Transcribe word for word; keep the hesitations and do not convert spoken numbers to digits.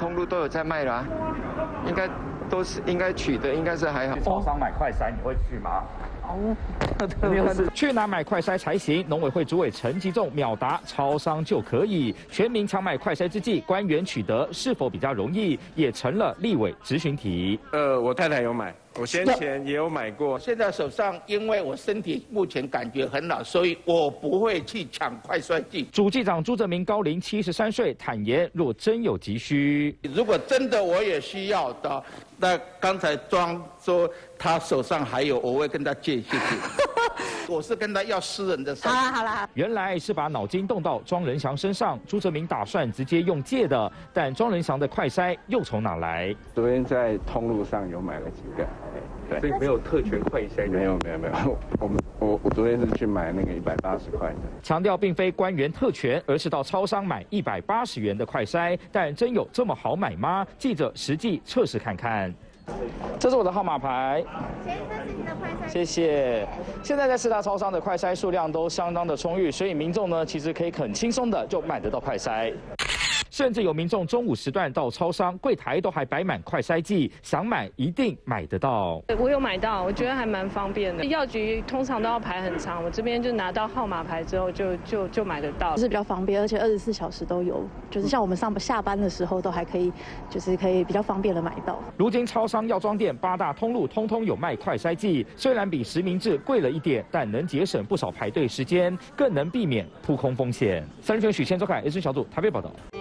通路都有在卖啦，应该都是应该取得，应该是还好。 超商买快筛你会去吗？ 哦， 去哪买快筛才行？农委会主委陈吉仲秒答：超商就可以。全民抢买快筛之际，官员取得是否比较容易，也成了立委质询题。 呃，我太太有买。 我先前也有买过， 现在手上因为我身体目前感觉很老，所以我不会去抢快衰剂。 主计长朱泽民高龄七十三岁，坦言若真有急需， 如果真的我也需要的，那刚才庄说他手上还有，我会跟他借，谢谢。我是跟他要私人的。 好啦好啦， 原来是把脑筋动到庄仁祥身上，朱泽民打算直接用借的，但庄仁祥的快筛又从哪来？ 昨天在通路上有买了几个。 对，所以没有特权快筛， 没有没有没有，我们我我昨天是去买那个一百八十块的， 强调并非官员特权，而是到超商买一百八十元的快筛，但真有这么好买吗？记者实际测试看看。这是我的号码牌， 先生，这是您的快筛， 谢谢。现在在四大超商的快筛数量都相当的充裕，所以民众呢其实可以很轻松的就买得到快筛。 甚至有民众中午时段到超商柜台都还摆满快筛剂，想买一定买得到。 我有买到，我觉得还蛮方便的。药局通常都要排很长，我这边就拿到号码牌之后就就就买得到， 是比较方便，而且二十四小时都有，就是像我们上下班的时候都还可以，就是可以比较方便的买到。 如今超商、药妆店八大通路通通有卖快筛剂，虽然比实名制贵了一点，但能节省不少排队时间，更能避免扑空风险。三立新闻许千周凯 S 小组台北报道。